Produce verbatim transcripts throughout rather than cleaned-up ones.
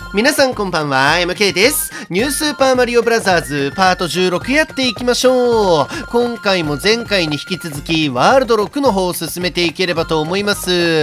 皆さんこんばんは、エムケー です。ニュースーパーマリオブラザーズパートじゅうろくやっていきましょう。今回も前回に引き続きワールドろくの方を進めていければと思います。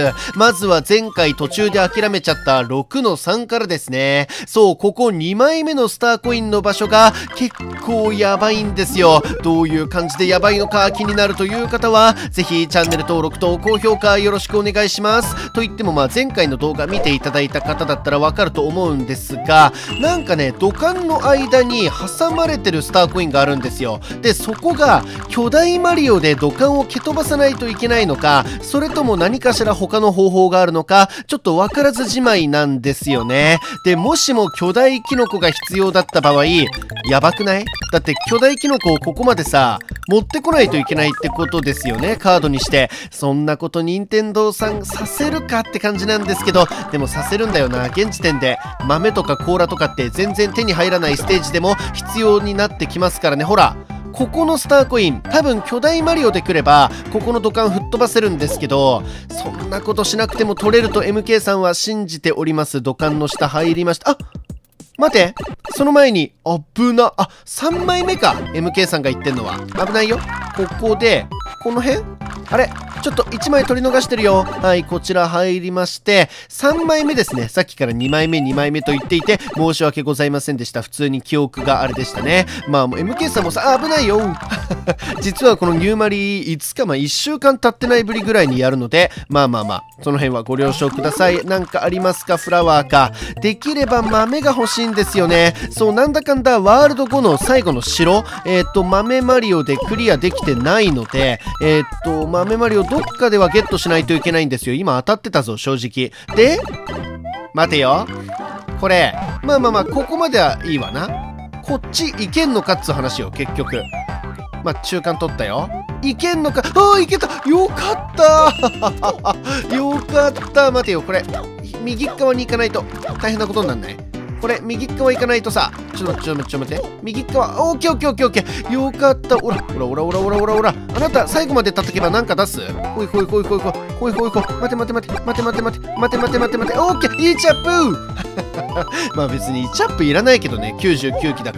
まずは前回途中で諦めちゃったろくのさんからですね。そう、ここにまいめのスターコインの場所が結構やばいんですよ。どういう感じでやばいのか気になるという方は、ぜひチャンネル登録と高評価よろしくお願いします。と言ってもまあ前回の動画見ていただいた方だったらわかると思うんですが、なんかね土管の間に挟まれてるスターコインがあるんですよ。でそこが巨大マリオで土管を蹴飛ばさないといけないのか、それとも何かしら他の方法があるのかちょっと分からずじまいなんですよね。でもしも巨大キノコが必要だった場合やばくない？だって巨大キノコをここまでさ持ってこないといけないってことですよね、カードにして。そんなこと任天堂さんさせるかって感じなんですけど、でもさせるんだよな。現時点で豆とか甲羅とかって全然手に入らないステージでも必要になってきますからね。ほらここのスターコイン多分巨大マリオで来ればここの土管吹っ飛ばせるんですけど、そんなことしなくても取れると エムケー さんは信じております。土管の下入りました。あ、待て、その前に危な、あ、さんまいめか エムケー さんが言ってんのは。危ないよ。ここでこの辺あれちょっといちまい取り逃してるよ。はい、こちら入りましてさんまいめですね。さっきからにまいめにまいめと言っていて申し訳ございませんでした。普通に記憶があれでしたね。まあもう エムケー さんもさ、あ、危ないよ実はこのニューマリいつかまあいっしゅうかん経ってないぶりぐらいにやるので、まあまあまあその辺はご了承ください。なんかありますか？フラワーか。できれば豆が欲しいんですよね。そう、なんだかんだワールドごの最後の城、えっと豆マリオでクリアできてないので、えっと豆マリオどっかではゲットしないといけないんですよ。今当たってたぞ正直。で待てよ、これまあまあまあここまではいいわな。こっち行けんのかっつう話よ結局。まあ中間取ったよ。いけんのか。ああいけた、よかったよかった。待てよ、これ右側に行かないと大変なことになんない？これ右側行かないとさ、ちょっと待ってちょっと待って右側、オッケーオッケーオッケーオッケー、よかった。おらおらおらおらおらおらおら、あなた最後まで叩けばなんか出す？ほいほいほいほいほいほいほいほい、待て待て待て待て待て待て待て待て待て待て、オッケー、イチャップまあ別にイチャップいらないけどね、きゅうじゅうきゅうきだから。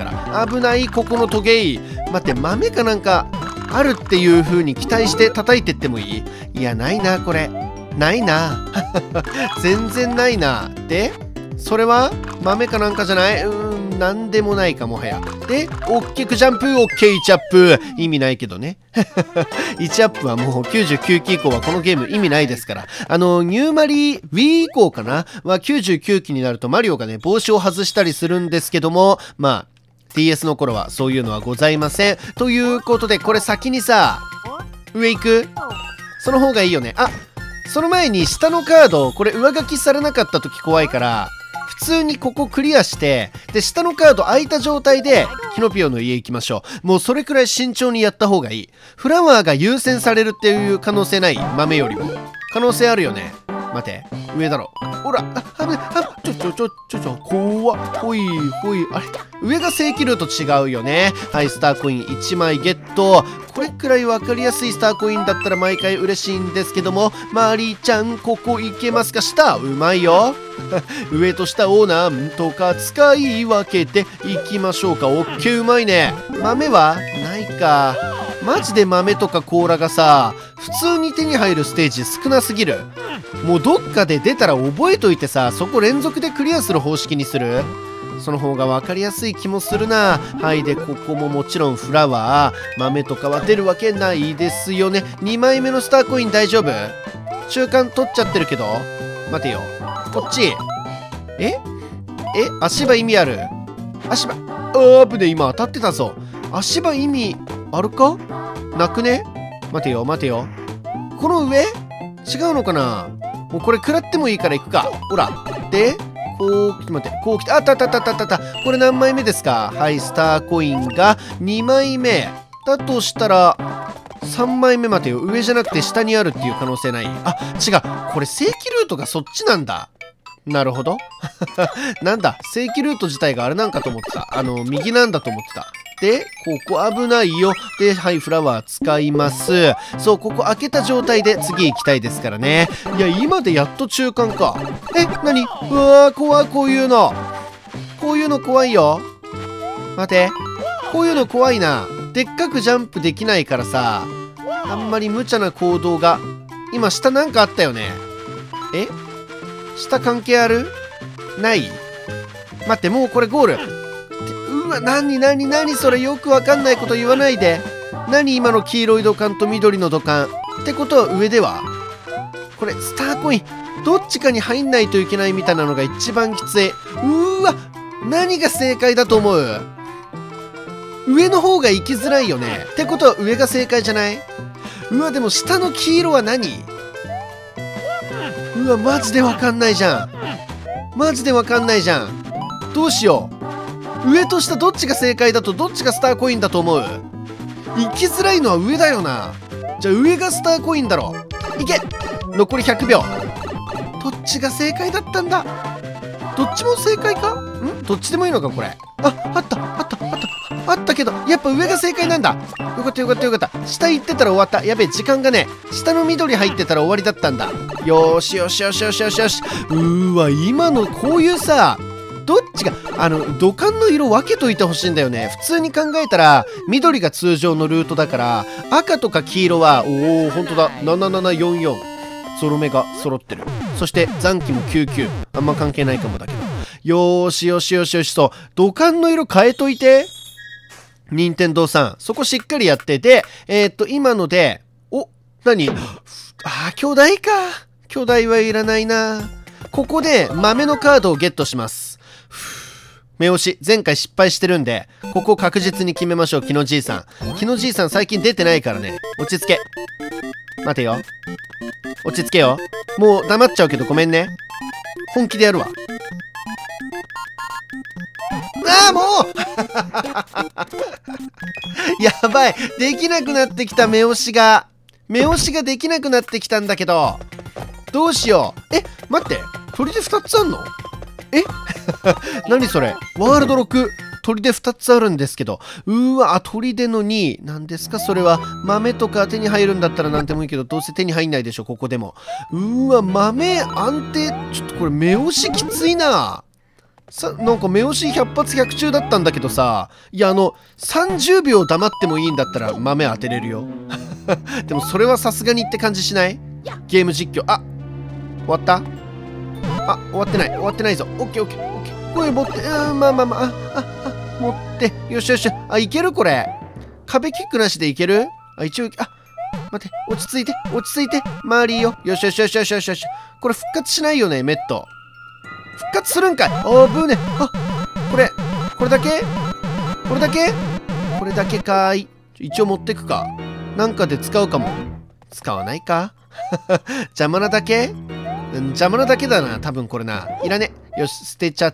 危ない、ここのトゲイ。待って、豆かなんかあるっていう風に期待して叩いてってもいい？いやないな、これないな全然ないな。でそれは豆かなんかじゃない？うーん、なんでもないかもはや。で、おっきくジャンプ、オッケー、いちアップ。意味ないけどね。いちアップはもうきゅうじゅうきゅうき以降はこのゲーム意味ないですから。あの、ニューマリ Wii 以降かなはきゅうじゅうきゅうきになるとマリオがね、帽子を外したりするんですけども、まあ、ディーエス の頃はそういうのはございません。ということで、これ先にさ、上行く？その方がいいよね。あ、その前に下のカード、これ上書きされなかった時怖いから、普通にここクリアして、で、下のカード空いた状態で、キノピオの家行きましょう。もうそれくらい慎重にやった方がいい。フラワーが優先されるっていう可能性ない？豆よりも。可能性あるよね。待て。上だろ。ほら、あ、あぶね、あ、ちょちょちょちょちょ、怖っ。ほいほい。あれ？上が正規ルート違うよね。はい、スターコインいちまいゲット。これくらい分かりやすいスターコインだったら毎回嬉しいんですけども、マリーちゃん、ここ行けますか？下、うまいよ。上と下をなんとか使い分けていきましょうか。オッケー、うまいね。豆はないか。マジで豆とか甲羅がさ、普通に手に入るステージ少なすぎる。もうどっかで出たら覚えといてさ、そこ連続でクリアする方式にする？その方が分かりやすい気もするな。はい、でここももちろんフラワー、豆とかは出るわけないですよね。にまいめのスターコイン大丈夫？中間取っちゃってるけど。待てよ、こっち。ええ、足場意味ある？足場、あーぶね、今当たってたぞ。足場意味あるかなくね？待てよ待てよ、この上違うのかな。もうこれ食らってもいいから行くか。ほらでこう来て、待って、こう来て、あったあったあったあったあった。これ何枚目ですか？はい、スターコインがにまいめだとしたらさんまいめ。待てよ、上じゃなくて下にあるっていう可能性ない？あ、違う、これ正規ルートがそっちなんだ。なるほどなんだ、正規ルート自体があれなんかと思ってた。あの右なんだと思ってた。で、ここ危ないよ。で、はい、フラワー使います。そう、ここ開けた状態で次行きたいですからね。いや、今でやっと中間か。え、なに？うわー、怖い、こういうの。 こういうの怖いよ。待て。こういうの怖いな。でっかくジャンプできないからさ、あんまり無茶な行動が。今下なんかあったよね。え？下関係ある？ない？待って、もうこれゴール。うわ、なになになにそれ、よくわかんないこと言わないで。何今の黄色い土管と緑の土管。ってことは上ではこれ、スターコイン。どっちかに入んないといけないみたいなのが一番きつい。うーわ、何が正解だと思う？上の方が行きづらいよね。ってことは上が正解じゃない？うわ、でも下の黄色は何？うわ、マジでわかんないじゃん。マジでわかんないじゃん。どうしよう。上と下どっちが正解だとどっちがスターコインだと思う？行きづらいのは上だよな。じゃあ上がスターコインだろ。いけ！残りひゃくびょう。どっちが正解だったんだ？どっちも正解か？ん？どっちでもいいのかこれ。あ、あった、あった、あった、あったけど、やっぱ上が正解なんだ。よかったよかったよかった。下行ってたら終わった。やべえ、時間がね、下の緑入ってたら終わりだったんだ。よーしよしよしよしよしよし。うーわ、今のこういうさ、どっちが、あの、土管の色分けといてほしいんだよね。普通に考えたら、緑が通常のルートだから、赤とか黄色は、おー、ほんとだ、ななななよんよん。ゾロ目が揃ってる。そして残機もきゅうきゅう。あんま関係ないかもだけど。よーしよしよしよしと、土管の色変えといて。任天堂さん、そこしっかりやってて、えー、っと、今ので、お、何？あー、巨大か。巨大はいらないな。ここで豆のカードをゲットします。目押し、前回失敗してるんで、ここを確実に決めましょう、木のじいさん。木のじいさん最近出てないからね。落ち着け。待てよ。落ち着けよ。もう黙っちゃうけどごめんね。本気でやるわ。ああ、もうやばい。できなくなってきた、目押しが。目押しができなくなってきたんだけど。どうしよう。え、待って。鳥でふたつあんの？え何それ。ワールドろく。鳥でふたつあるんですけど。うーわ、鳥でのに。何ですかそれは。豆とか手に入るんだったら何でもいいけど、どうせ手に入んないでしょ、ここでも。うーわ、豆安定。ちょっとこれ目押しきついな。さ、なんか目押しひゃっ発ひゃく中だったんだけどさ。いや、あの、さんじゅうびょう黙ってもいいんだったら豆当てれるよ。でもそれはさすがにって感じしない？ゲーム実況。あ、終わった？あ、終わってない。終わってないぞ。オッケーオッケーオッケー。これ持って、うん、まあまあまあ、あ、あ、あ、持って。よしよし。あ、いけるこれ。壁キックなしでいける？あ、一応、あ、待って、落ち着いて、落ち着いて。周りよ。よしよしよしよしよしよし。これ復活しないよね、メット。復活するんかい。おー、ブーね。あ、これ、これだけ？これだけ？これだけかーい。一応持ってくか。なんかで使うかも。使わないか邪魔なだけ？邪魔なだけだな、多分これな。いらね。よし、捨てちゃって。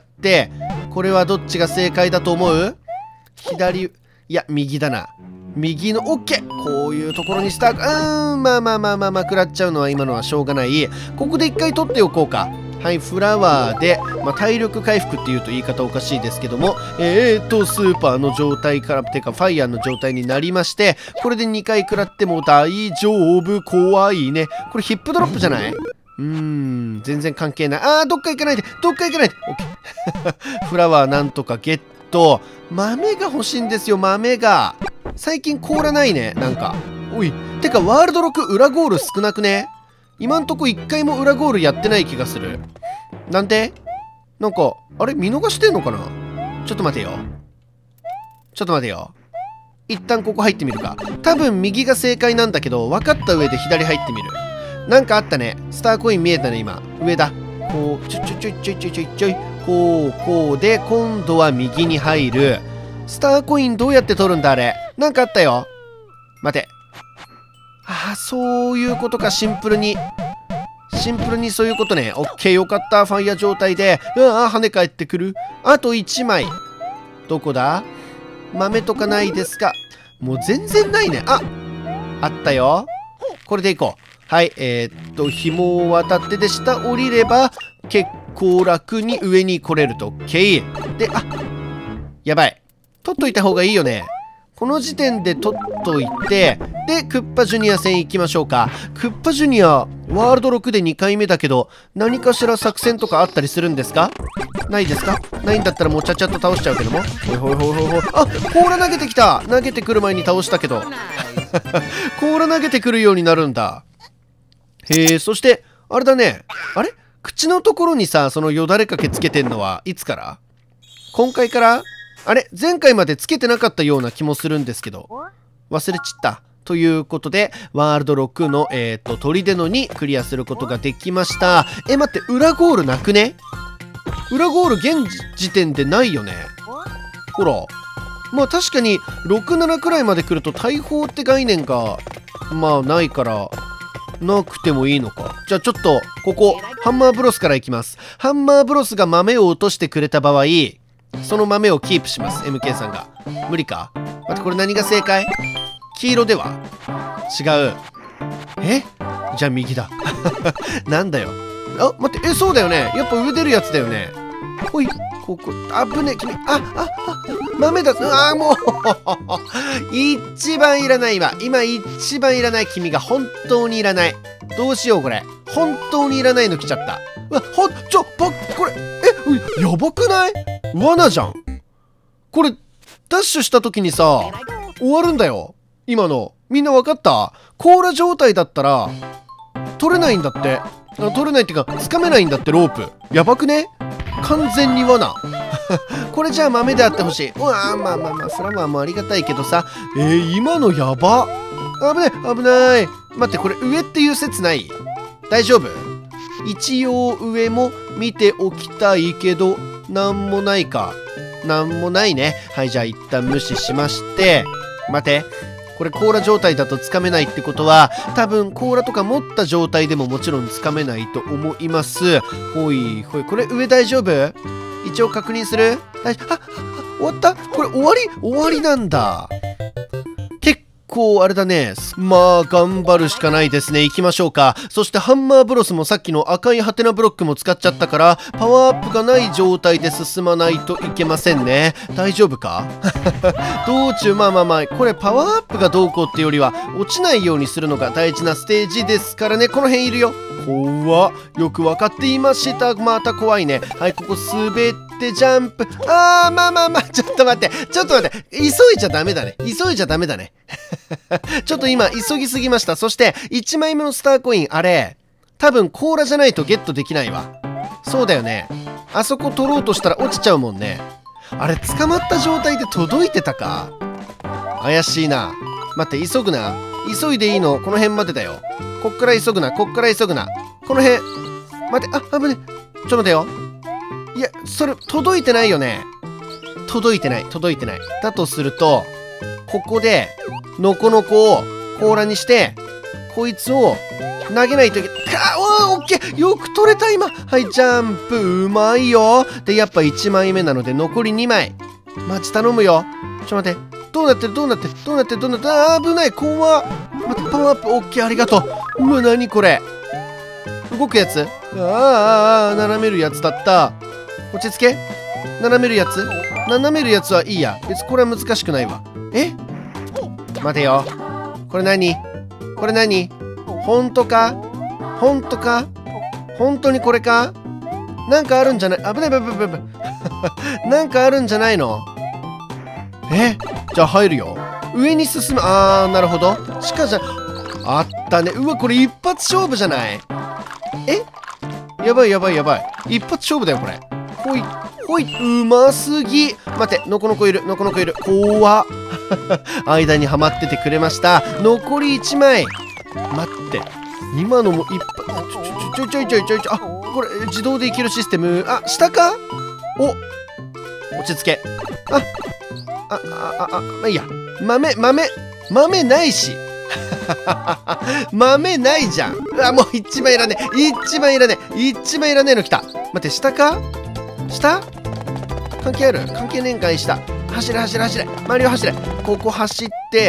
これはどっちが正解だと思う？左、いや、右だな。右の、オッケー！こういうところにスター、うーん、まあまあまあまあまあ、食らっちゃうのは今のはしょうがない。ここで一回取っておこうか。はい、フラワーで、まあ、体力回復っていうと言い方おかしいですけども、えーと、スーパーの状態から、てか、ファイヤーの状態になりまして、これでにかい食らっても大丈夫、怖いね。これヒップドロップじゃない？うーん、全然関係ない。あー、どっか行かないで、どっか行かないで。オッケー。フラワーなんとかゲット。豆が欲しいんですよ、豆が。最近凍らないね、なんか。おい、てか、ワールドろく裏ゴール少なくね？今んとこ一回も裏ゴールやってない気がする。なんで？なんか、あれ見逃してんのかな？ちょっと待てよ。ちょっと待てよ。一旦ここ入ってみるか。多分右が正解なんだけど、分かった上で左入ってみる。なんかあったね。スターコイン見えたね、今。上だ。こう、ちょちょちょちょちょちょちょい。こう、こうで、今度は右に入る。スターコインどうやって取るんだ、あれ。なんかあったよ。待て。ああ、そういうことか、シンプルに。シンプルにそういうことね。オッケー、よかった。ファイヤー状態で。うわあ、跳ね返ってくる。あといちまい。どこだ？豆とかないですか？もう全然ないね。あ、あったよ。これでいこう。はい、えー、っと、紐を渡ってで、下降りれば、結構楽に上に来れると。オッケー。で、あ、やばい。取っといた方がいいよね。この時点で取っといて、で、クッパジュニア戦行きましょうか。クッパジュニア、ワールドろくでにかいめだけど、何かしら作戦とかあったりするんですか？ ないですか？ないんだったらもうちゃちゃっと倒しちゃうけども。ほいほいほいほいほい。あ、甲羅投げてきた。投げてくる前に倒したけど。甲羅投げてくるようになるんだ。へえ、そして、あれだね。あれ口のところにさ、そのよだれかけつけてんのはいつから？今回から？あれ前回までつけてなかったような気もするんですけど。忘れちった。ということで、ワールドろくの、えっと、砦のにクリアすることができました。え、待って、裏ゴールなくね？裏ゴール現時点でないよね。ほら。まあ確かに、ろく、ななくらいまで来ると大砲って概念が、まあないから、なくてもいいのか。じゃあちょっと、ここ、ハンマーブロスからいきます。ハンマーブロスが豆を落としてくれた場合、その豆をキープします。エムケー さんが。無理か？待って、これ何が正解？黄色では？違う。え？じゃあ右だ。なんだよ。あ、待って、え、そうだよね。やっぱ上出るやつだよね。ほい、ここ、あぶね、君、あ、あ、あ、豆だ。あー、もう。一番いらない今。今一番いらない君が本当にいらない。どうしようこれ。本当にいらないの来ちゃった。うわ、ほん、ちょ、ば、これ、え、やばくない？罠じゃん。これ、ダッシュした時にさ、終わるんだよ。今の。みんなわかった？甲羅状態だったら、取れないんだって。取れないっていうか、掴めないんだって、ロープ。やばくね？完全に罠。これじゃあ豆であってほしい。うわー、まあまあまあ、それはまあまあありがたいけどさ。えー、今のやば。危ない、危ない。待って、これ上っていう説ない？大丈夫？一応上も見ておきたいけど、なんもないか。なんもないね。はい、じゃあ一旦無視しまして。待て。これ甲羅状態だとつかめないってことは、多分甲羅とか持った状態でももちろんつかめないと思います。ほいほい。これ上大丈夫？一応確認する？大丈夫？あ、あ、終わった？これ終わり？終わりなんだ。結構あれだね。まあ頑張るしかないですね。行きましょうか。そしてハンマーブロスもさっきの赤いハテナブロックも使っちゃったから、パワーアップがない状態で進まないといけませんね。大丈夫か？道中、まあまあまあ、これパワーアップがどうこうってよりは、落ちないようにするのが大事なステージですからね。この辺いるよ。怖っ。よくわかっていました。また怖いね。はい、ここ滑ってジャンプ。あー、まあまあまあ、ちょっと待って。ちょっと待って。急いじゃダメだね。急いじゃダメだね。ちょっと今、急ぎすぎました。そして、いちまいめのスターコイン、あれ、多分甲羅じゃないとゲットできないわ。そうだよね。あそこ取ろうとしたら落ちちゃうもんね。あれ、捕まった状態で届いてたか？怪しいな。待って、急ぐな。急いでいいの、この辺までだよ。こっから急ぐな、こっから急ぐな。この辺。待って、あ、危ね。ちょっと待てよ。いや、それ、届いてないよね。届いてない、届いてない。だとすると、ここで、ノコノコを甲羅にして、こいつを投げないといけない。かおー、オッケー、よく取れた今。はい、ジャンプ、うまいよ。で、やっぱいちまいめなので残りにまい。マジ頼むよ。ちょっと待って。どうなってるどうなってるどうなってるどうなってるあー、危ない、怖っ。待って、パワーアップ、オッケー、ありがとう。うわ、なにこれ。動くやつ？あーあーあー、斜めるやつだった。落ち着け。斜めるやつ？斜めるやつはいいや。別にこれは難しくないわ。え？待てよ。これ何？これ何？ほんとか？ほんとか？本当にこれか？なんかあるんじゃない？危ない危ない危ない危ない。なんかあるんじゃないの？え？じゃあ入るよ。上に進む。あー、なるほど。地下じゃ、あったね。うわ、これ一発勝負じゃない？え？やばいやばいやばい。一発勝負だよ、これ。ほい、ほい、うますぎ。待って、ノコノコいる、ノコノコいる。怖っ。間にはまっててくれました。残りいちまい。待って。今のも一発、ちょちょちょいちょいちょいちょい。あ、これ、自動でいけるシステム。あ、下か？お、落ち着け。あ、あ、あ、あ、あ、まあいいや。豆、豆、豆ないし。豆ないじゃん。あ、もう一番いらねえ。一番いらねえ。一番いらねえの来た。待って、下か？下？関係ある？関係ねえんかい、下。走れ走れ走れ。周りを走れ。ここ走って。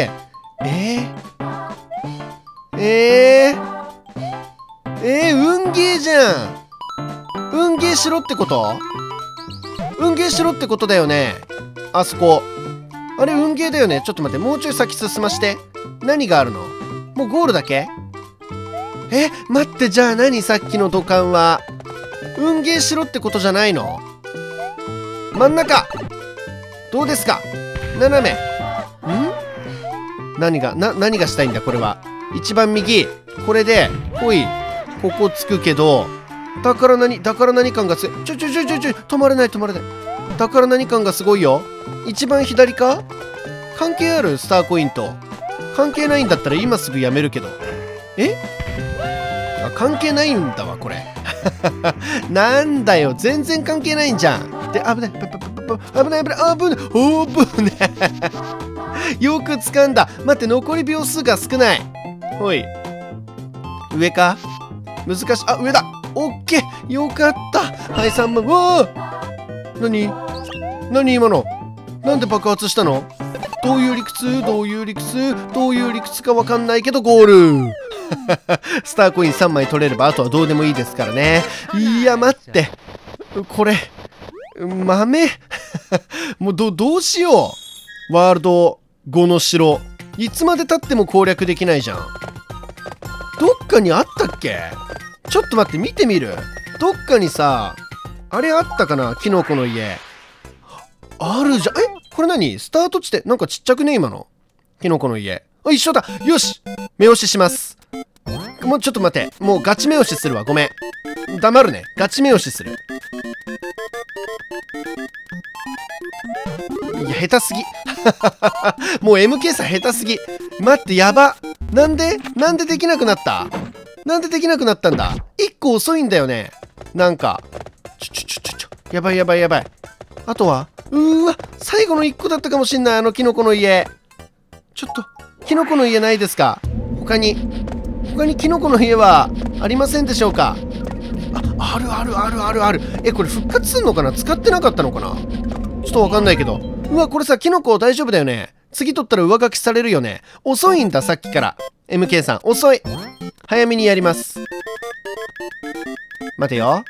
えー、えー、えー、運ゲーじゃん。運ゲーしろってこと？運ゲーしろってことだよね。あそこ。あれ、運ゲーだよね。ちょっと待って。もうちょい先進まして。何があるの？もうゴールだけ？え、待って、じゃあ何さっきの土管は。運ゲーしろってことじゃないの？ 真ん中。どうですか？斜め。ん？何が、な、何がしたいんだこれは。一番右。これで、ほい。ここつくけど、だから何、だから何感がす、ちょちょちょちょちょ、止まれない止まれない。だから何感がすごいよ。一番左か？関係ある？スターコインと。関係ないんだったら今すぐやめるけど。え？あ、関係ないんだわ、これ。なんだよ、全然関係ないんじゃん。で、危ない、危ない、危ない、危ない、危ない、危ない。よく掴んだ。待って、残り秒数が少ない。ほい。上か？難しい。あ、上だ。オッケー。よかった。はい、さんばん。うわー！何？何今の？なんで爆発したの？どういう理屈？どういう理屈？どういう理屈かわかんないけどゴール。スターコインさんまい取れればあとはどうでもいいですからね。いや待って、これ豆もう ど, どうしよう。ワールドごの城いつまでたっても攻略できないじゃん。どっかにあったっけ？ちょっと待って、見てみる。どっかにさ、あれあったかな？キノコの家あるじゃん。え、これ何？スタート地点なんかちっちゃくね？今のキノコの家。あ、一緒だ。よし、目押しします。もうちょっと待って、もうガチ目押しするわ。ごめん、黙るね。ガチ目押しする。いや、下手すぎ。もう エムケー さん下手すぎ。待って、やば。なんでなんでできなくなった？なんでできなくなったんだ？いっこ遅いんだよね。なんかちょちょちょちょちょ、やばいやばいやばい。あとはうーわ、最後のいっこだったかもしんない。あのキノコの家。ちょっとキノコの家ないですか？他に他にキノコの家はありませんでしょうか？あ、あるあるあるあるある。え、これ復活すんのかな？使ってなかったのかな？ちょっとわかんないけど。うわ、これさ、キノコ大丈夫だよね。次取ったら上書きされるよね。遅いんだ、さっきから。エムケー さん、遅い。早めにやります。待てよ。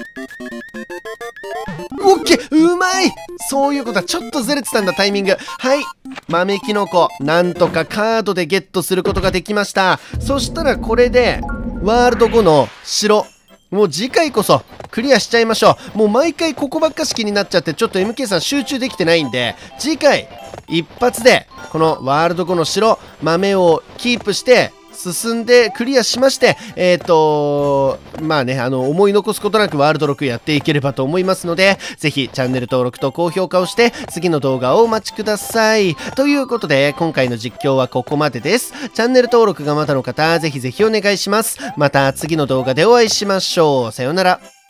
オッケー、うまい。そういうことはちょっとずれてたんだ、タイミング。はい、豆キノコなんとかカードでゲットすることができました。そしたらこれでワールドごの城、もう次回こそクリアしちゃいましょう。もう毎回ここばっかし気になっちゃって、ちょっと エムケー さん集中できてないんで、次回一発でこのワールドごの城豆をキープして進んでクリアしまして、えっとまあね、あの思い残すことなくワールドろくやっていければと思いますので、ぜひチャンネル登録と高評価をして次の動画をお待ちください。ということで今回の実況はここまでです。チャンネル登録がまだの方、ぜひぜひお願いします。また次の動画でお会いしましょう。さようなら。